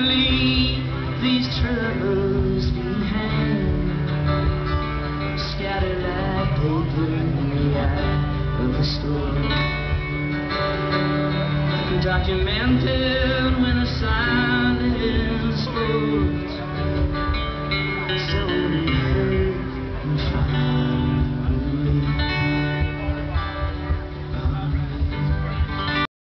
leave these troubles behind, scattered like paper in the eye of a storm, documented when a silence falls. So